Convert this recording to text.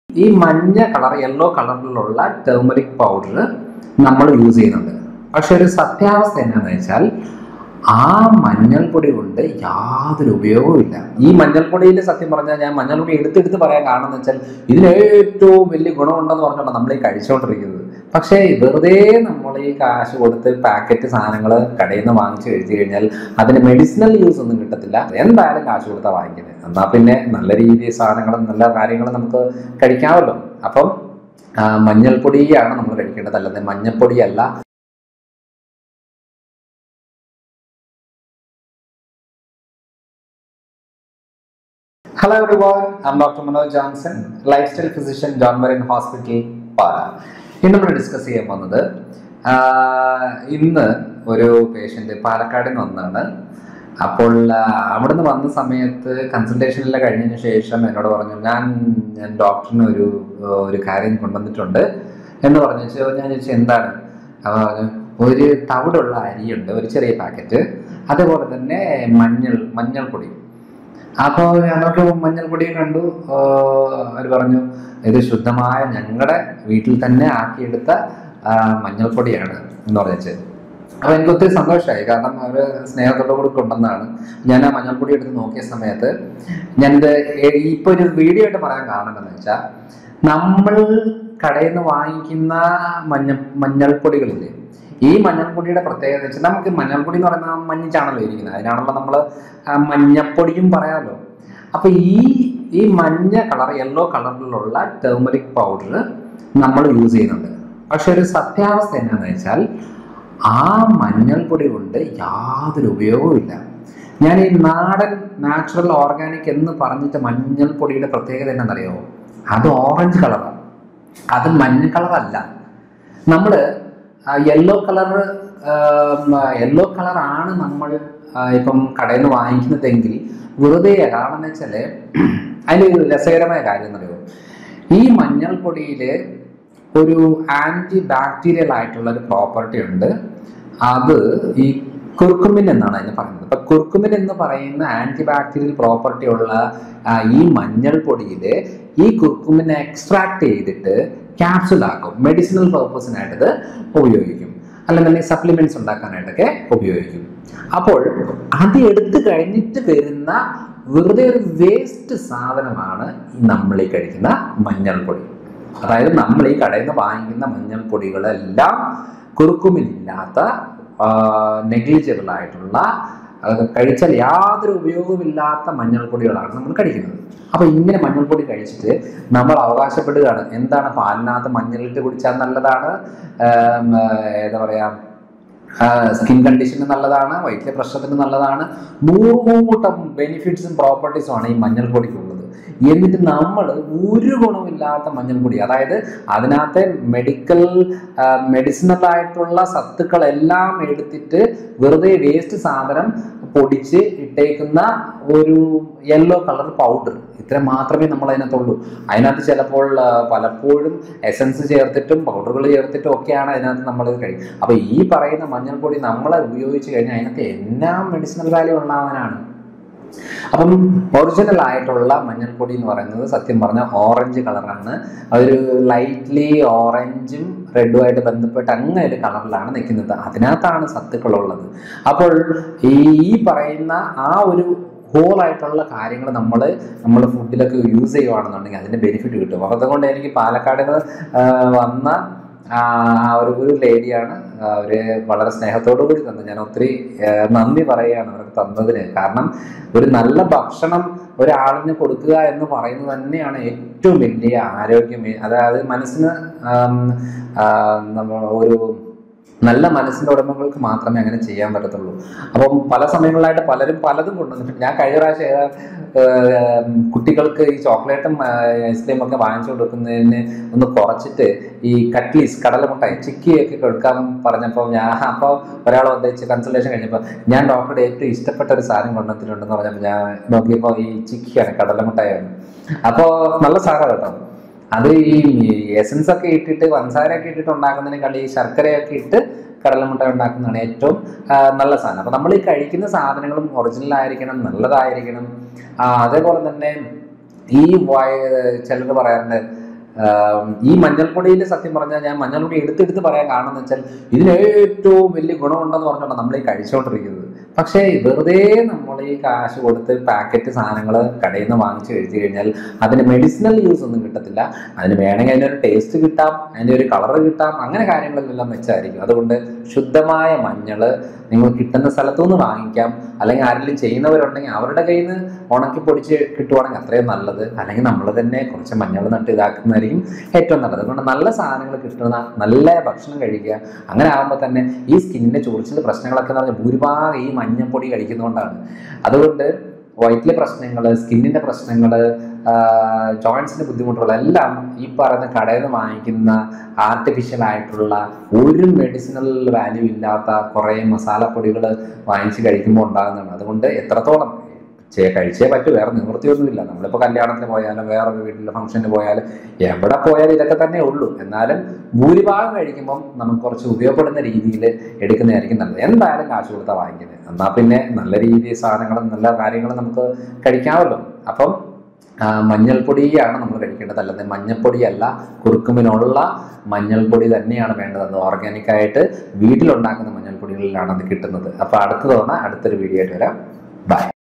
ഈ മഞ്ഞ colour yellow കളറിലുള്ള ടേമറിക് പൗഡർ നമ്മൾ യൂസ് ചെയ്യുന്നുണ്ട്. പക്ഷെ ഒരു സത്യാവസ്ഥ എന്താണെന്ന് വെച്ചാൽ ആ മഞ്ഞൾപ്പൊടി കൊണ്ട് യാതൊരു ഉപയോഗവുമില്ല. ഈ മഞ്ഞൾപ്പൊടിയിൽ സത്യം പറഞ്ഞാൽ ഞാൻ മഞ്ഞൾപ്പൊടി എടുത്തെടുത്ത് പറയാൻ കാരണം വെച്ചാൽ ഇതിന് ഏറ്റവും വലിയ ഗുണമുണ്ടെന്ന് പറഞ്ഞുകൊണ്ടാണ് നമ്മൾ ഈ കഴിച്ചുകൊണ്ടിരിക്കുന്നത്. പക്ഷേ വെറുതെ നമ്മൾ ഈ കാശ് കൊടുത്ത് പാക്കറ്റ് സാധനങ്ങൾ കടയിൽ നിന്ന് വാങ്ങിച്ചു കഴിച്ചു കഴിഞ്ഞാൽ അതിന് മെഡിസിനൽ യൂസ് ഒന്നും കിട്ടത്തില്ല. എന്തായാലും കാശ് കൊടുത്താൽ വാങ്ങിക്കുന്നത്. എന്നാൽ പിന്നെ നല്ല രീതിയിൽ സാധനങ്ങളും നല്ല കാര്യങ്ങളും നമുക്ക് കഴിക്കാമല്ലോ. അപ്പം മഞ്ഞൾപ്പൊടിയാണ് നമ്മൾ കഴിക്കേണ്ടത്, അല്ലാതെ മഞ്ഞൾപ്പൊടിയല്ല. Hello everyone, I'm Dr. Manoj Johnson, lifestyle physician, John Marin Hospital, Pala. ഇന്ന് നമ്മൾ ഡിസ്കസ് ചെയ്യാൻ പോകുന്നത് ഇന്ന് ഒരു പേഷ്യൻ്റ് പാലക്കാട് നിന്ന് വന്നതാണ്. അപ്പോൾ അവിടെ നിന്ന് വന്ന സമയത്ത് കൺസൾട്ടേഷനെല്ലാം കഴിഞ്ഞതിന് ശേഷം എന്നോട് പറഞ്ഞു, ഞാൻ ഡോക്ടറിന് ഒരു കാര്യം കൊണ്ടുവന്നിട്ടുണ്ട് എന്ന് പറഞ്ഞു. ഞാൻ ചോദിച്ചു എന്താണ്? അപ്പോൾ പറഞ്ഞു, ഒരു തവിടുള്ള അരിയുണ്ട്, ഒരു ചെറിയ പാക്കറ്റ്, അതേപോലെ തന്നെ മഞ്ഞൾപ്പൊടി. അപ്പോൾ ഞങ്ങൾക്ക് മഞ്ഞൾപ്പൊടിയും കണ്ടു. അവർ പറഞ്ഞു ഇത് ശുദ്ധമായ ഞങ്ങളുടെ വീട്ടിൽ തന്നെ ആക്കിയെടുത്ത മഞ്ഞൾപ്പൊടിയാണ് എന്ന് പറഞ്ഞു. അപ്പോൾ എനിക്ക് ഒത്തിരി സന്തോഷമായി, കാരണം അവർ സ്നേഹത്തോടു കൂടി കൊണ്ടുവന്നതാണ്. ഞാൻ ആ മഞ്ഞൾപ്പൊടി എടുത്ത് നോക്കിയ സമയത്ത് ഞാനിത് ഇപ്പോൾ ഒരു വീഡിയോ ആയിട്ട് പറയാൻ കാരണം എന്താണെന്ന് വെച്ചാൽ, നമ്മൾ കടയിൽ നിന്ന് വാങ്ങിക്കുന്ന മഞ്ഞൾപ്പൊടികളില്ലേ, ഈ മഞ്ഞൾപ്പൊടിയുടെ പ്രത്യേകത വെച്ചാൽ, നമുക്ക് മഞ്ഞൾപ്പൊടി എന്ന് പറയുന്നത് മഞ്ഞച്ചാണല്ലോ ഇരിക്കുന്നത്, അതിനാണല്ലോ നമ്മൾ മഞ്ഞപ്പൊടിയും പറയാമല്ലോ. അപ്പൊ ഈ മഞ്ഞ കളർ യെല്ലോ കളറിലുള്ള ടേമറിക് പൗഡർ നമ്മൾ യൂസ് ചെയ്യുന്നുണ്ട്. പക്ഷെ ഒരു സത്യാവസ്ഥ എന്താണെന്ന് വെച്ചാൽ ആ മഞ്ഞൾപ്പൊടി കൊണ്ട് യാതൊരു ഉപയോഗവുമില്ല. ഞാൻ ഈ നാടൻ നാച്ചുറൽ ഓർഗാനിക് എന്ന് പറഞ്ഞിട്ട് മഞ്ഞൾപ്പൊടിയുടെ പ്രത്യേകത എന്താണെന്നറിയാമോ? അത് ഓറഞ്ച് കളറാണ്, അത് മഞ്ഞ കളറല്ല. നമ്മൾ യെല്ലോ കളറാണ് നമ്മൾ ഇപ്പം കടയിൽ നിന്ന് വാങ്ങിക്കുന്നതെങ്കിൽ വെറുതെ, കാരണം എന്ന് വെച്ചാൽ അതിൻ്റെ രസകരമായ കാര്യം എന്നറിയോ, ഈ മഞ്ഞൾപ്പൊടിയിൽ ഒരു ആൻറ്റി ബാക്ടീരിയൽ ആയിട്ടുള്ള ഒരു പ്രോപ്പർട്ടി ഉണ്ട്. അത് ഈ കുർക്കുമിൻ എന്നാണ് അതിന് പറയുന്നത്. അപ്പൊ കുർക്കുമിൻ എന്ന് പറയുന്ന ആന്റി ബാക്ടീരിയൽ പ്രോപ്പർട്ടി ഉള്ള ഈ മഞ്ഞൾപ്പൊടിയിൽ ഈ കുർക്കുമിനെ എക്സ്ട്രാക്ട് ചെയ്തിട്ട് ക്യാപ്സുൽ ആക്കും, മെഡിസിനൽ പർപ്പസിനായിട്ട് ഇത് ഉപയോഗിക്കും, അല്ലെങ്കിൽ സപ്ലിമെന്റ്സ് ഉണ്ടാക്കാനായിട്ടൊക്കെ ഉപയോഗിക്കും. അപ്പോൾ അത് എടുത്തു കഴിഞ്ഞിട്ട് വരുന്ന വെറുതെ ഒരു വേസ്റ്റ് സാധനമാണ് നമ്മൾ ഈ കഴിക്കുന്ന മഞ്ഞൾപ്പൊടി. അതായത് നമ്മൾ ഈ കടയിൽ നിന്ന് വാങ്ങിക്കുന്ന മഞ്ഞൾപ്പൊടികളെല്ലാം കുറുക്കുമില്ലാത്ത നെഗ്ലിജിബിൾ ആയിട്ടുള്ള, കഴിച്ചാൽ യാതൊരു ഉപയോഗമില്ലാത്ത മഞ്ഞൾപ്പൊടികളാണ് നമ്മൾ കഴിക്കുന്നത്. അപ്പൊ ഇങ്ങനെ മഞ്ഞൾപ്പൊടി കഴിച്ചിട്ട് നമ്മൾ അവകാശപ്പെടുകയാണ്, എന്താണ് പാലിനകത്ത് മഞ്ഞളിട്ട് കുടിച്ചാൽ നല്ലതാണ്, എന്താ പറയാ, സ്കിൻ കണ്ടീഷന് നല്ലതാണ്, വയറ്റിലെ പ്രശ്നത്തിന് നല്ലതാണ്, 100 ബെനിഫിറ്റ്സും പ്രോപ്പർട്ടീസും ആണ് ഈ മഞ്ഞൾപ്പൊടിക്കുള്ളത്. എന്നിട്ട് നമ്മൾ ഒരു ഗുണമില്ലാത്ത മഞ്ഞൾപ്പൊടി, അതായത് അതിനകത്തെ മെഡിസിനൽ ആയിട്ടുള്ള സത്തുക്കളെല്ലാം എടുത്തിട്ട് വെറുതെ വേസ്റ്റ് സാധനം പൊടിച്ച് ഇട്ടേക്കുന്ന ഒരു യെല്ലോ കളർ പൗഡർ, ഇത്ര മാത്രമേ നമ്മൾ അതിനകത്തുള്ളൂ. അതിനകത്ത് ചിലപ്പോൾ പലപ്പോഴും എസൻസ് ചേർത്തിട്ടും പൗഡറുകൾ ചേർത്തിട്ടും ഒക്കെയാണ് അതിനകത്ത് നമ്മളിത് കഴിക്കും. അപ്പൊ ഈ പറയുന്ന മഞ്ഞൾപ്പൊടി നമ്മളെ ഉപയോഗിച്ച് കഴിഞ്ഞാൽ അതിനകത്ത് എന്നാ മെഡിസിനൽ വാല്യൂ ഉണ്ടാവാനാണ്. അപ്പം ഒറിജിനൽ ആയിട്ടുള്ള മഞ്ഞൾപ്പൊടി എന്ന് പറയുന്നത് സത്യം പറഞ്ഞാൽ ഓറഞ്ച് കളറാണ്. അതൊരു ലൈറ്റ്ലി ഓറഞ്ചും റെഡുമായിട്ട് ബന്ധപ്പെട്ട് അങ്ങനെ ഒരു കളറിലാണ് നിൽക്കുന്നത്. അതിനകത്താണ് സത്തുക്കളുള്ളത്. അപ്പോൾ ഈ പറയുന്ന ആ ഒരു ഹോളായിട്ടുള്ള കാര്യങ്ങൾ നമ്മൾ ഫുഡിലൊക്കെ യൂസ് ചെയ്യുകയാണെന്നുണ്ടെങ്കിൽ അതിൻ്റെ ബെനിഫിറ്റ് കിട്ടും. അപ്പോൾ അതുകൊണ്ട് എനിക്ക് പാലക്കാട് വന്ന ഒരു ലേഡിയാണ്, അവര് വളരെ സ്നേഹത്തോടു കൂടി തന്നു. ഞാൻ ഒത്തിരി നന്ദി പറയുകയാണ് അവർക്ക് തന്നതിന്. കാരണം ഒരു നല്ല ഭക്ഷണം ഒരാളിന് കൊടുക്കുക എന്ന് പറയുന്നത് തന്നെയാണ് ഏറ്റവും വലിയ ആരോഗ്യം. അതായത് മനസ്സിന് നമ്മൾ ഒരു നല്ല മനസ്സിൻ്റെ ഉടമകൾക്ക് മാത്രമേ അങ്ങനെ ചെയ്യാൻ പറ്റത്തുള്ളൂ. അപ്പം പല സമയങ്ങളിലായിട്ട് പലരും പലതും കൊണ്ടുവന്നിട്ടുണ്ട്. ഞാൻ കഴിഞ്ഞ പ്രാവശ്യം കുട്ടികൾക്ക് ഈ ചോക്ലേറ്റും ഐസ്ക്രീം ഒക്കെ വാങ്ങിച്ചു കൊടുക്കുന്നതിന് ഒന്ന് കുറച്ചിട്ട് ഈ കട്ട്ലീസ്, കടലമുട്ടായി, ചിക്കിയൊക്കെ കൊടുക്കാൻ പറഞ്ഞപ്പോൾ അപ്പോൾ ഒരാൾ വന്നിച്ച് കൺസൾട്ടേഷൻ കഴിഞ്ഞപ്പോൾ ഞാൻ ഡോക്ടറുടെ ഏറ്റവും ഇഷ്ടപ്പെട്ട ഒരു സാധനം കൊണ്ടുവന്നിട്ടുണ്ടെന്ന് പറഞ്ഞപ്പോൾ ഞാൻ നോക്കിയപ്പോൾ ഈ ചിക്കിയാണ്, കടലമുട്ടായാണ്. അപ്പോൾ നല്ല സാധനം കേട്ടോ. അത് ഈ എസൻസ് ഒക്കെ ഇട്ടിട്ട് പഞ്ചസാരയൊക്കെ ഇട്ടിട്ട് ഉണ്ടാക്കുന്നതിനേക്കാൾ ഈ ശർക്കരയൊക്കെ ഇട്ട് കടലമുട്ട ഉണ്ടാക്കുന്നതാണ് ഏറ്റവും നല്ല സാധനം. അപ്പം നമ്മൾ ഈ കഴിക്കുന്ന സാധനങ്ങളും ഒറിജിനൽ ആയിരിക്കണം, നല്ലതായിരിക്കണം. അതേപോലെ തന്നെ ഈ ചിലർ പറയാറുണ്ട് ഈ മഞ്ഞൾപ്പൊടിയിൽ സത്യം പറഞ്ഞാൽ ഞാൻ മഞ്ഞൾപ്പൊടി എടുത്തെടുത്ത് പറയാൻ കാണുന്നത് വെച്ചാൽ ഇതിന് ഏറ്റവും വലിയ ഗുണമുണ്ടെന്ന് പറഞ്ഞുകൊണ്ട് നമ്മൾ ഈ കഴിച്ചുകൊണ്ടിരിക്കുന്നത്. പക്ഷേ വെറുതെ നമ്മൾ ഈ കാശ് കൊടുത്ത് പാക്കറ്റ് സാധനങ്ങൾ കടയിൽ നിന്ന് വാങ്ങിച്ച് കഴിച്ചു കഴിഞ്ഞാൽ അതിന് മെഡിസിനൽ യൂസ് ഒന്നും കിട്ടത്തില്ല. അതിന് വേണമെങ്കിൽ അതിനൊരു ടേസ്റ്റ് കിട്ടാം, അതിൻ്റെ ഒരു കളർ കിട്ടാം, അങ്ങനെ കാര്യങ്ങളെല്ലാം വെച്ചായിരിക്കും. അതുകൊണ്ട് ശുദ്ധമായ മഞ്ഞൾ നിങ്ങൾ കിട്ടുന്ന സ്ഥലത്തു നിന്ന് വാങ്ങിക്കാം. അല്ലെങ്കിൽ ആരെങ്കിലും ചെയ്യുന്നവരുണ്ടെങ്കിൽ അവരുടെ കയ്യിൽ നിന്ന് ഉണക്കി പൊടിച്ച് കിട്ടുവാണെങ്കിൽ അത്രയും നല്ലത്. അല്ലെങ്കിൽ നമ്മൾ തന്നെ കുറച്ച് മഞ്ഞൾ നട്ട് ഇതാക്കുന്നതായിരിക്കും ഏറ്റവും നല്ലത്. അതുകൊണ്ട് നല്ല സാധനങ്ങൾ കിട്ടുന്ന നല്ല ഭക്ഷണം കഴിക്കുക. അങ്ങനെ ആകുമ്പോൾ തന്നെ ഈ സ്കിന്നിൻ്റെ ചൊറിച്ചിൽ പ്രശ്നങ്ങളൊക്കെ എന്ന് പറഞ്ഞാൽ ഭൂരിഭാഗം ഈ മഞ്ഞൾപ്പൊടി കഴിക്കുന്നതുകൊണ്ടാണ്. അതുകൊണ്ട് വയറ്റിലെ പ്രശ്നങ്ങൾ, സ്കിന്നിൻ്റെ പ്രശ്നങ്ങൾ, ജോയിൻസിൻ്റെ ബുദ്ധിമുട്ടുകൾ എല്ലാം ഈ പറയുന്ന കടയിൽ നിന്ന് വാങ്ങിക്കുന്ന ആർട്ടിഫിഷ്യൽ ആയിട്ടുള്ള ഒരു മെഡിസിനൽ വാല്യൂ ഇല്ലാത്ത കുറേ മസാലപ്പൊടികൾ വാങ്ങിച്ച് കഴിക്കുമ്പോൾ ഉണ്ടാകുന്നതാണ്. അതുകൊണ്ട് എത്രത്തോളം കഴിച്ചേ പറ്റൂ, വേറെ നിവൃത്തിയൊന്നുമില്ല. നമ്മളിപ്പോൾ കല്യാണത്തിന് പോയാലും വേറൊരു വീട്ടിലെ ഫംഗ്ഷന് പോയാലും എവിടെ പോയാലും ഇതൊക്കെ തന്നെ ഉള്ളൂ. എന്നാലും ഭൂരിഭാഗം കഴിക്കുമ്പം നമുക്ക് കുറച്ച് ഉപയോഗപ്പെടുന്ന രീതിയിൽ എടുക്കുന്നതായിരിക്കും നല്ലത്. എന്തായാലും കാശ് കൊടുത്താൽ വാങ്ങിക്കുന്നത്, എന്നാൽ പിന്നെ നല്ല രീതിയിൽ സാധനങ്ങളും നല്ല കാര്യങ്ങളും നമുക്ക് കഴിക്കാമല്ലോ. അപ്പം മഞ്ഞൾപ്പൊടിയാണ് നമ്മൾ കഴിക്കേണ്ടത്, അല്ലാതെ മഞ്ഞൾപ്പൊടിയല്ല. കുറുക്കുമിനുള്ള മഞ്ഞൾപ്പൊടി തന്നെയാണ് വേണ്ടത്. അത് ഓർഗാനിക്കായിട്ട് വീട്ടിലുണ്ടാക്കുന്ന മഞ്ഞൾപ്പൊടികളിലാണ് അത് കിട്ടുന്നത്. അപ്പോൾ അടുത്ത തവണ അടുത്തൊരു വീഡിയോ ആയിട്ട് വരാം. ബൈ.